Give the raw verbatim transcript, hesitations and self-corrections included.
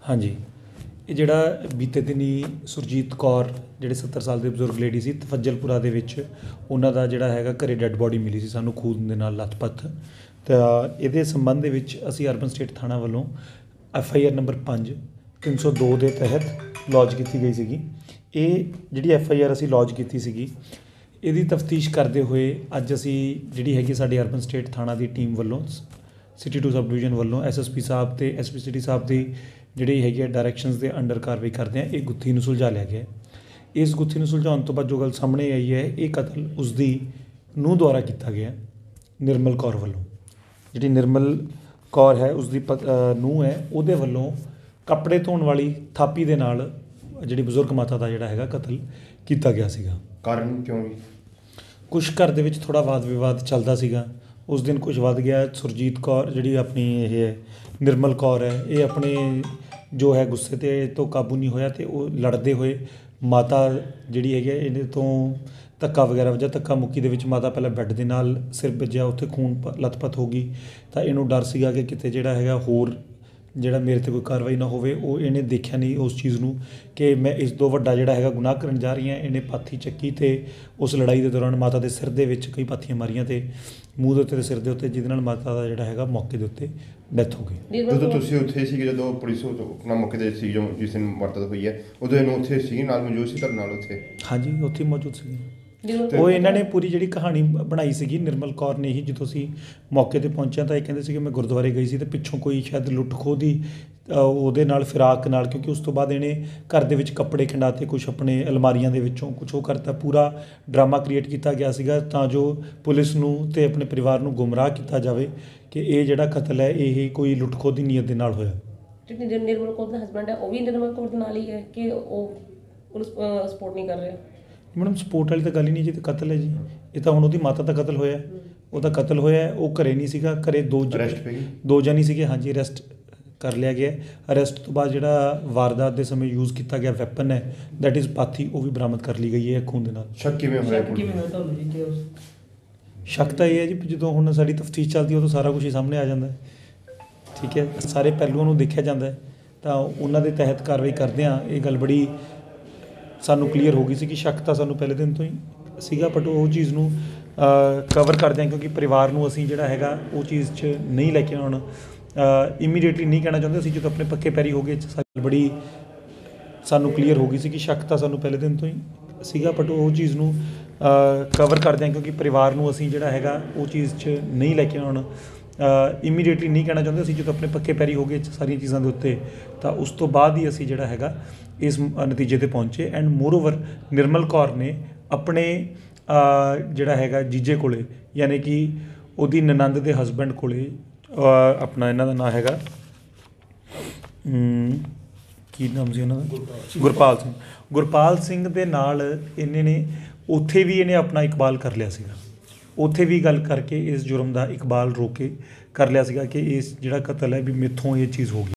हाँ जी, ਇਹ ਜਿਹੜਾ ਬੀਤੇ ਦਿਨੀ ਸੁਰਜੀਤ ਕੌਰ ਜਿਹੜੇ ਸੱਤਰ ਸਾਲ ਦੇ ਬਜ਼ੁਰਗ ਲੇਡੀ ਸੀ ਤਫਜ਼ਲਪੁਰਾ ਦੇ ਵਿੱਚ ਉਹਨਾਂ ਦਾ ਜਿਹੜਾ ਹੈਗਾ ਘਰੇ ਡੈੱਡ ਬੋਡੀ ਮਿਲੀ ਸੀ ਸਾਨੂੰ ਖੂਨ ਦੇ ਨਾਲ ਲੱਥ-ਪੱਥ। ਤਾਂ ਇਹਦੇ ਸੰਬੰਧ ਦੇ ਵਿੱਚ ਅਸੀਂ ਅਰਬਨ ਸਟੇਟ ਥਾਣਾ ਵੱਲੋਂ ਐਫ ਆਈ ਆਰ ਨੰਬਰ ਪੰਜ ਤਿੰਨ ਸੌ ਦੋ ਦੇ ਤਹਿਤ ਲੌਜ ਕੀਤੀ ਗਈ ਸੀਗੀ। ਇਹ ਜਿਹੜੀ ਐਫ ਆਈ ਆਰ ਅਸੀਂ ਲੌਜ ਕੀਤੀ ਸੀਗੀ ਇਹਦੀ ਤਫਤੀਸ਼ ਕਰਦੇ ਹੋਏ ਅੱਜ ਅਸੀਂ ਜਿਹੜੀ ਹੈਗੀ ਸਾਡੀ ਅਰਬਨ ਸਟੇਟ ਥਾਣਾ ਦੀ ਟੀਮ ਵੱਲੋਂ ਸਿਟੀ ਟੂ ਸਬ ਡਿਵੀਜ਼ਨ ਵੱਲੋਂ ਐਸ ਐਸ ਪੀ ਸਾਹਿਬ ਅਤੇ ਐਸ ਪੀ ਸਿਟੀ ਸਾਹਿਬ ਦੀ ਜਿਹੜੀ ਹੈਗੀ ਹੈ ਡਾਇਰੈਕਸ਼ਨਸ ਦੇ ਅੰਡਰ ਕਾਰਵਾਈ ਕਰਦੇ ਹਾਂ। ਇਹ ਗੁੱਥੀ ਨੂੰ ਸੁਲਝਾ ਲਿਆ ਗਿਆ। ਇਸ ਗੁੱਥੀ ਨੂੰ ਸੁਲਝਾਉਣ ਤੋਂ ਬਾਅਦ ਜੋ ਗੱਲ ਸਾਹਮਣੇ ਆਈ ਹੈ ਇਹ ਕਤਲ ਉਸਦੀ ਨੂੰਹ ਦੁਆਰਾ ਕੀਤਾ ਗਿਆ ਨਿਰਮਲ ਕੌਰ ਵੱਲੋਂ। ਜਿਹੜੀ ਨਿਰਮਲ ਕੌਰ ਹੈ ਉਸਦੀ ਪ ਨੂੰਹ ਹੈ ਉਹਦੇ ਵੱਲੋਂ ਕੱਪੜੇ ਧੋਣ ਵਾਲੀ ਥਾਪੀ ਦੇ ਨਾਲ ਜਿਹੜੀ ਬਜ਼ੁਰਗ ਮਾਤਾ ਦਾ ਜਿਹੜਾ ਹੈਗਾ ਕਤਲ ਕੀਤਾ ਗਿਆ ਸੀਗਾ। ਕਾਰਨ ਕਿਉਂ ਜੀ? ਕੁਛ ਘਰ ਦੇ ਵਿੱਚ ਥੋੜ੍ਹਾ ਵਾਦ ਵਿਵਾਦ ਚੱਲਦਾ ਸੀਗਾ। ਉਸ ਦਿਨ ਕੁਛ ਵੱਧ ਗਿਆ। ਸੁਰਜੀਤ ਕੌਰ ਜਿਹੜੀ ਆਪਣੀ ਇਹ ਹੈ ਨਿਰਮਲ ਕੌਰ ਹੈ ਇਹ ਆਪਣੇ ਜੋ ਹੈ ਗੁੱਸੇ 'ਤੇ ਤੋਂ ਕਾਬੂ ਨਹੀਂ ਹੋਇਆ ਅਤੇ ਉਹ ਲੜਦੇ ਹੋਏ ਮਾਤਾ ਜਿਹੜੀ ਹੈਗੀ ਇਹਦੇ ਤੋਂ ਧੱਕਾ ਵਗੈਰਾ ਵਜਾ ਧੱਕਾ ਮੁੱਕੀ ਦੇ ਵਿੱਚ ਮਾਤਾ ਪਹਿਲਾਂ ਬੈੱਡ ਦੇ ਨਾਲ ਸਿਰ ਵੱਜਿਆ, ਉੱਥੇ ਖੂਨ ਲੱਥ-ਪੱਥ ਹੋ ਗਈ। ਤਾਂ ਇਹਨੂੰ ਡਰ ਸੀਗਾ ਕਿ ਕਿਤੇ ਜਿਹੜਾ ਹੈਗਾ ਹੋਰ ਜਿਹੜਾ ਮੇਰੇ 'ਤੇ ਕੋਈ ਕਾਰਵਾਈ ਨਾ ਹੋਵੇ। ਉਹ ਇਹਨੇ ਦੇਖਿਆ ਨਹੀਂ ਉਸ ਚੀਜ਼ ਨੂੰ ਕਿ ਮੈਂ ਇਸ ਤੋਂ ਵੱਡਾ ਜਿਹੜਾ ਹੈਗਾ ਗੁਨਾਹ ਕਰਨ ਜਾ ਰਹੀ ਹਾਂ। ਇਹਨੇ ਪਾਥੀ ਚੱਕੀ ਅਤੇ ਉਸ ਲੜਾਈ ਦੇ ਦੌਰਾਨ ਮਾਤਾ ਦੇ ਸਿਰ ਦੇ ਵਿੱਚ ਕਈ ਪਾਥੀਆਂ ਮਾਰੀਆਂ ਅਤੇ ਮੂੰਹ ਦੇ ਉੱਤੇ ਅਤੇ ਸਿਰ ਦੇ ਉੱਤੇ, ਜਿਹਦੇ ਨਾਲ ਮਾਤਾ ਦਾ ਜਿਹੜਾ ਹੈਗਾ ਮੌਕੇ ਦੇ ਉੱਤੇ ਡੈਥ ਹੋ ਗਈ। ਜਦੋਂ ਤੁਸੀਂ ਉੱਥੇ ਸੀਗੇ, ਜਦੋਂ ਪੁਲਿਸ ਆਪਣਾ ਮੌਕੇ 'ਤੇ ਸੀ, ਜੋ ਜਿਸ ਦਿਨ ਵਾਰਦਾਤ ਹੋਈ ਹੈ ਉਦੋਂ ਇਹਨੂੰ ਉੱਥੇ ਸੀ ਨਾਲ ਮੌਜੂਦ ਸੀ ਤੁਹਾਡੇ ਨਾਲ ਉੱਥੇ? ਹਾਂਜੀ, ਉੱਥੇ ਮੌਜੂਦ ਸੀ। ਉਹ ਇਹਨਾਂ ਨੇ ਪੂਰੀ ਜਿਹੜੀ ਕਹਾਣੀ ਬਣਾਈ ਸੀਗੀ ਨਿਰਮਲ ਕੌਰ ਨੇ ਹੀ। ਜਦੋਂ ਅਸੀਂ ਮੌਕੇ 'ਤੇ ਪਹੁੰਚਿਆ ਤਾਂ ਇਹ ਕਹਿੰਦੇ ਸੀਗੇ ਮੈਂ ਗੁਰਦੁਆਰੇ ਗਈ ਸੀ ਅਤੇ ਪਿੱਛੋਂ ਕੋਈ ਸ਼ਾਇਦ ਲੁੱਟ ਖੋਹ ਦੀ ਉਹਦੇ ਨਾਲ ਫਿਰਾਕ ਨਾਲ, ਕਿਉਂਕਿ ਉਸ ਤੋਂ ਬਾਅਦ ਇਹਨੇ ਘਰ ਦੇ ਵਿੱਚ ਕੱਪੜੇ ਖਿੰਡਾਤੇ, ਕੁਛ ਆਪਣੇ ਅਲਮਾਰੀਆਂ ਦੇ ਵਿੱਚੋਂ ਕੁਛ ਉਹ ਕਰਤਾ। ਪੂਰਾ ਡਰਾਮਾ ਕ੍ਰੀਏਟ ਕੀਤਾ ਗਿਆ ਸੀਗਾ ਤਾਂ ਜੋ ਪੁਲਿਸ ਨੂੰ ਅਤੇ ਆਪਣੇ ਪਰਿਵਾਰ ਨੂੰ ਗੁੰਮਰਾਹ ਕੀਤਾ ਜਾਵੇ ਕਿ ਇਹ ਜਿਹੜਾ ਕਤਲ ਹੈ ਇਹ ਕੋਈ ਲੁੱਟ ਖੋਹ ਦੀ ਨੀਅਤ ਦੇ ਨਾਲ ਹੋਇਆ। ਜਿਹੜੀ ਨਿਰਮਲ ਕੌਰ ਦਾ ਹਸਬੈਂਡ ਹੈ ਉਹ ਵੀ ਨਿਰਮਲ ਕੌਰ ਦੇ ਨਾਲ ਹੀ ਹੈ ਕਿ ਉਹ ਪੁਲਿਸ ਸਪੋਰਟ ਨਹੀਂ ਕਰ ਰਿਹਾ? ਮੈਡਮ ਸਪੋਰਟ ਵਾਲੀ ਤਾਂ ਗੱਲ ਹੀ ਨਹੀਂ ਜੀ, ਤਾਂ ਕਤਲ ਹੈ ਜੀ। ਇਹ ਤਾਂ ਹੁਣ ਉਹਦੀ ਮਾਤਾ ਦਾ ਕਤਲ ਹੋਇਆ, ਉਹਦਾ ਕਤਲ ਹੋਇਆ। ਉਹ ਘਰੇ ਨਹੀਂ ਸੀਗਾ, ਘਰੇ ਦੋ ਦੋ ਜਾਨੀ ਸੀਗੇ। ਹਾਂਜੀ, ਅਰੈਸਟ ਕਰ ਲਿਆ ਗਿਆ। ਅਰੈਸਟ ਤੋਂ ਬਾਅਦ ਜਿਹੜਾ ਵਾਰਦਾਤ ਦੇ ਸਮੇਂ ਯੂਜ਼ ਕੀਤਾ ਗਿਆ ਵੈਪਨ ਹੈ ਦੈਟ ਇਜ਼ ਪਾਥੀ, ਉਹ ਵੀ ਬਰਾਮਦ ਕਰ ਲਈ ਗਈ ਹੈ ਖੂਨ ਦੇ ਨਾਲ। ਸ਼ੱਕ ਕਿਵੇਂ ਹੋਇਆ? ਸ਼ੱਕ ਤਾਂ ਇਹ ਹੈ ਜੀ ਜਦੋਂ ਹੁਣ ਸਾਡੀ ਤਫਤੀਸ਼ ਚੱਲਦੀ ਉਦੋਂ ਸਾਰਾ ਕੁਝ ਹੀ ਸਾਹਮਣੇ ਆ ਜਾਂਦਾ ਹੈ। ਠੀਕ ਹੈ, ਸਾਰੇ ਪਹਿਲੂਆਂ ਨੂੰ ਦੇਖਿਆ ਜਾਂਦਾ ਹੈ ਤਾਂ ਉਹਨਾਂ ਦੇ ਤਹਿਤ ਕਾਰਵਾਈ ਕਰਦੇ ਹਾਂ। ਇਹ ਗੱਲ ਬੜੀ ਸਾਨੂੰ ਕਲੀਅਰ ਹੋ ਗਈ ਸੀ ਕਿ ਸ਼ੱਕ ਤਾਂ ਸਾਨੂੰ ਪਹਿਲੇ ਦਿਨ ਤੋਂ ਹੀ ਸੀਗਾ, ਬਟ ਉਹ ਚੀਜ਼ ਨੂੰ ਕਵਰ ਕਰਦੇ ਹਾਂ ਕਿਉਂਕਿ ਪਰਿਵਾਰ ਨੂੰ ਅਸੀਂ ਜਿਹੜਾ ਹੈਗਾ ਉਹ ਚੀਜ਼ 'ਚ ਨਹੀਂ ਲੈ ਕੇ ਆਉਣ ਇਮੀਡੀਏਟਲੀ ਨਹੀਂ ਕਹਿਣਾ ਚਾਹੁੰਦੇ। ਅਸੀਂ ਜਦੋਂ ਆਪਣੇ ਪੱਕੇ ਪੈਰੀ ਹੋ ਗਏ ਸਾਡੀ ਬੜੀ ਸਾਨੂੰ ਕਲੀਅਰ ਹੋ ਗਈ ਸੀ ਕਿ ਸ਼ੱਕ ਤਾਂ ਸਾਨੂੰ ਪਹਿਲੇ ਦਿਨ ਤੋਂ ਹੀ ਸੀਗਾ, ਬਟ ਉਹ ਚੀਜ਼ ਨੂੰ ਕਵਰ ਕਰਦੇ ਹਾਂ ਕਿਉਂਕਿ ਪਰਿਵਾਰ ਨੂੰ ਅਸੀਂ ਜਿਹੜਾ ਹੈਗਾ ਉਹ ਚੀਜ਼ 'ਚ ਨਹੀਂ ਲੈ ਕੇ ਆਉਣ ਇਮੀਡੀਏਟਲੀ ਨਹੀਂ ਕਹਿਣਾ ਚਾਹੁੰਦੇ। ਅਸੀਂ ਜਦੋਂ ਆਪਣੇ ਪੱਕੇ ਪੈਰੀ ਹੋ ਗਏ ਸਾਰੀਆਂ ਚੀਜ਼ਾਂ ਦੇ ਉੱਤੇ ਤਾਂ ਉਸ ਤੋਂ ਬਾਅਦ ਹੀ ਅਸੀਂ ਜਿਹੜਾ ਹੈਗਾ ਇਸ ਨਤੀਜੇ 'ਤੇ ਪਹੁੰਚੇ। ਐਂਡ ਮੋਰਓਵਰ ਨਿਰਮਲ ਕੌਰ ਨੇ ਆਪਣੇ ਜਿਹੜਾ ਹੈਗਾ ਜੀਜੇ ਕੋਲੇ, ਯਾਨੀ ਕਿ ਉਹਦੀ ਨਨੰਦ ਦੇ ਹਸਬੈਂਡ ਕੋਲੇ, ਆਪਣਾ ਇਹਨਾਂ ਦਾ ਨਾਂ ਹੈਗਾ ਕੀ ਨਾਮ ਸੀ ਉਹਨਾਂ ਦਾ, ਗੁਰਪਾਲ ਸਿੰਘ ਗੁਰਪਾਲ ਸਿੰਘ ਦੇ ਨਾਲ ਇਹਨੇ ਨੇ ਉੱਥੇ ਵੀ ਇਹਨੇ ਆਪਣਾ ਇਕਬਾਲ ਕਰ ਲਿਆ ਸੀਗਾ। ਉੱਥੇ ਵੀ ਗੱਲ ਕਰਕੇ ਇਸ ਜੁਰਮ ਦਾ ਇਕਬਾਲ ਰੋਕ ਕੇ ਕਰ ਲਿਆ ਸੀਗਾ ਕਿ ਇਸ ਜਿਹੜਾ ਕਤਲ ਹੈ ਵੀ ਮੇਥੋਂ ਇਹ ਚੀਜ਼ ਹੋ ਗਈ।